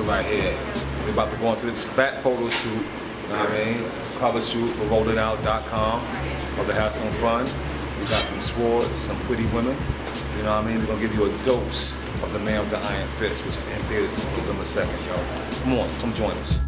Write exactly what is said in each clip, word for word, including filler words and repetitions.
right here. We're about to go into this back photo shoot, you know what I mean? Cover shoot for rolling out dot com. About to have some fun. We got some swords, some pretty women. You know what I mean? We're gonna give you a dose of the man with the iron fist, which is in theaters in a second, yo. Come on, come join us.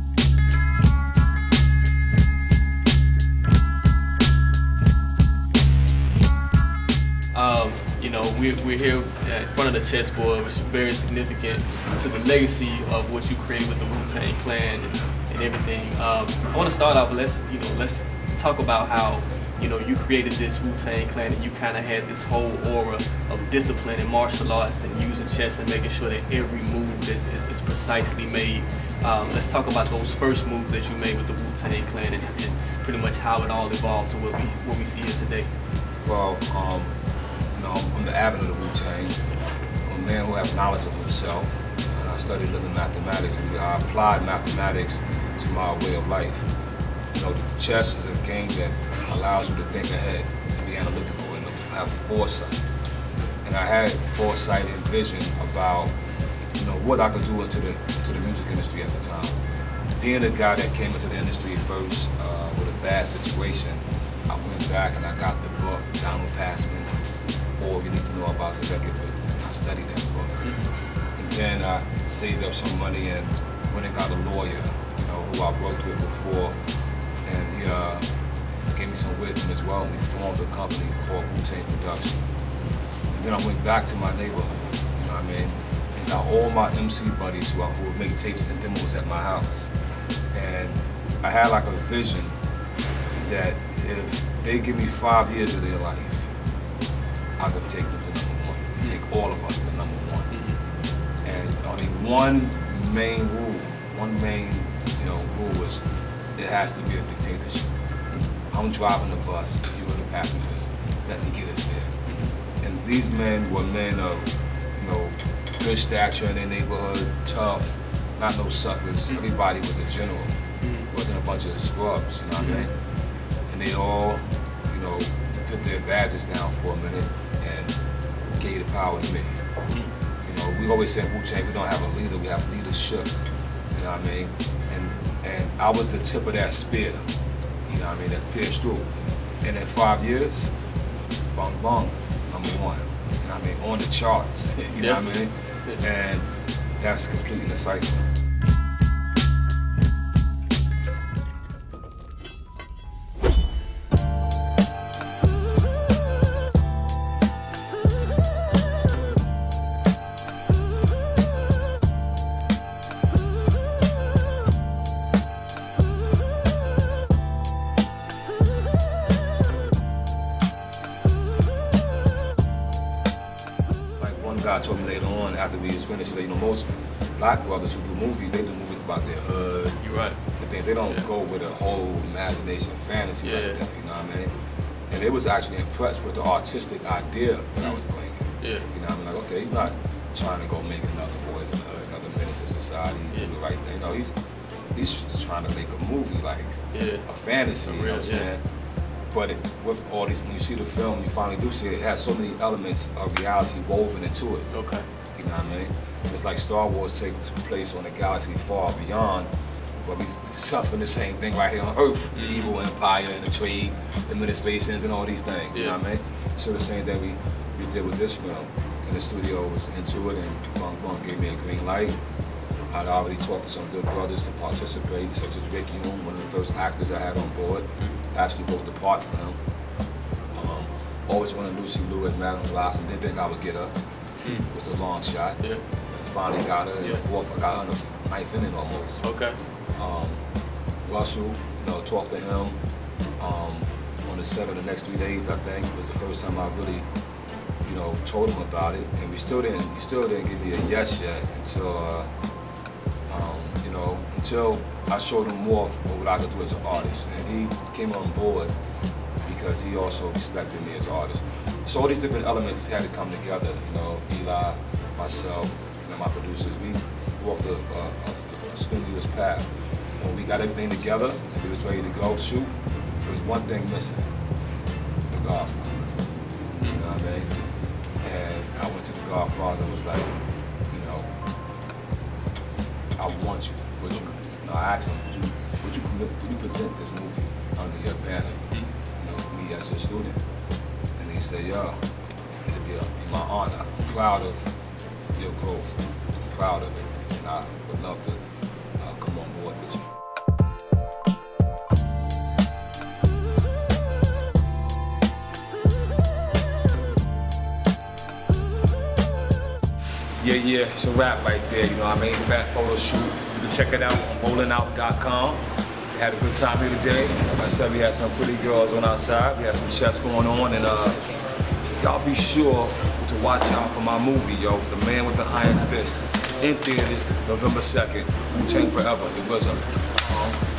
Um, you know, we're, we're here in front of the chessboard, which is very significant to the legacy of what you created with the Wu-Tang Clan and, and everything. Um, I want to start off. Let's you know, let's talk about how you know you created this Wu-Tang Clan and you kind of had this whole aura of discipline and martial arts and using chess and making sure that every move that is, is precisely made. Um, let's talk about those first moves that you made with the Wu-Tang Clan and, and pretty much how it all evolved to what we what we see here today. Well. Um You know, I'm the abbot of the Wu-Tang. I'm a man who has knowledge of himself. And I studied living mathematics and I applied mathematics to my way of life. You know, the chess is a game that allows you to think ahead, to be analytical and to have foresight. And I had foresight and vision about, you know, what I could do into the, into the music industry at the time. Being a guy that came into the industry first uh, with a bad situation, I went back and I got the book, Donald Passman, All You Need to Know About the Record Business, and I studied that book. Mm-hmm. And then I saved up some money and went and got a lawyer, you know, who I worked with before, and he uh, gave me some wisdom as well, and we formed a company called Wu-Tang Production. And then I went back to my neighborhood, you know what I mean, and got all my M C buddies who, who would make tapes and demos at my house. And I had like a vision that if they give me five years of their life, I could take them to number one, take all of us to number one. Mm-hmm. And only one main rule, one main, you know, rule was it has to be a dictatorship. Mm-hmm. I'm driving the bus, you are the passengers, let me get us there. Mm-hmm. And these men were men of, you know, good stature in their neighborhood, tough, not no suckers. Mm-hmm. Everybody was a general. Mm-hmm. It wasn't a bunch of scrubs, you know what I mean? And they all, you know, put their badges down for a minute and gave the power to me. You know, we always say Wu-Tang, we don't have a leader, we have leadership. You know what I mean? And and I was the tip of that spear. You know what I mean? That pierced through. And in five years, bong bong, number one. You know what I mean? On the charts. You know what I mean? And that's completing the cycle. God told me later on after we was finished, he said, you know, most black brothers who do movies, they do movies about their hood. You're right. And things. They don't yeah. go with a whole imagination, fantasy yeah. like that, you know what I mean? And they was actually impressed with the artistic idea that I was bringing. Yeah. You know what I mean? Like, okay, he's not trying to go make another Boys in the Hood, another Menace to Society, yeah. do the right thing. No, he's he's trying to make a movie, like yeah. a fantasy, real, you know what I'm yeah. saying? But it, with all these, when you see the film, you finally do see it, it has so many elements of reality woven into it. Okay. You know what I mean? It's like Star Wars takes place on a galaxy far beyond, but we suffering the same thing right here on Earth. Mm-hmm. The evil empire and the trade administrations and all these things, yeah. you know what I mean? So the same thing we, we did with this film. And the studio was into it, and Bong Bong gave me a green light. I'd already talked to some good brothers to participate, such as Rick Yoon, one of the first actors I had on board. Mm-hmm. Actually wrote the part for him. Um, always wanted Lucy Liu as Madame Blossom. Didn't think I would get her. Mm-hmm. It was a long shot. Yeah. And finally got her in yeah. the fourth. I got her in the ninth inning almost. Okay. Um, Russell, you know, talked to him um, on the set of the next three days. I think it was the first time I really, you know, told him about it. And we still didn't. He still didn't give me a yes yet until. Uh, Um, you know, until I showed him more of what I could do as an artist. And he came on board because he also respected me as an artist. So all these different elements had to come together, you know, Eli, myself, you know, my producers, we walked a, a, a, a strenuous path. When we got everything together and we was ready to go shoot, there was one thing missing, The Godfather, you know what I mean? And I went to The Godfather and was like, you know, I want you. Would you? No, I asked him, would you, would you, would you present this movie under your banner? You know, me as your student. And he said, yeah, it'd be, a, be my honor. I'm proud of your growth. I'm proud of it. And I would love to uh, come on board with you. Yeah, yeah, it's a wrap right there, you know what I mean? Fat photo shoot. You can check it out on bowling out dot com. Had a good time here today. Like I said, we had some pretty girls on our side. We had some chess going on, and uh, y'all be sure to watch out for my movie, yo, The Man with the Iron Fist, in theaters November second, Wu-Tang Forever, The R Z A. Um,